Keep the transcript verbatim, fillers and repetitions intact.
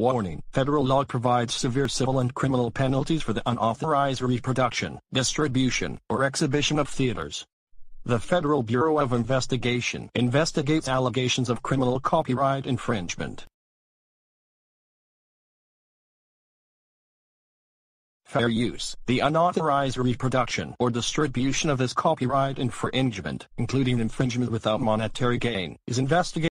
Warning: federal law provides severe civil and criminal penalties for the unauthorized reproduction, distribution, or exhibition of theaters. The Federal Bureau of Investigation investigates allegations of criminal copyright infringement. Fair use: the unauthorized reproduction or distribution of this copyright infringement, including infringement without monetary gain, is investigated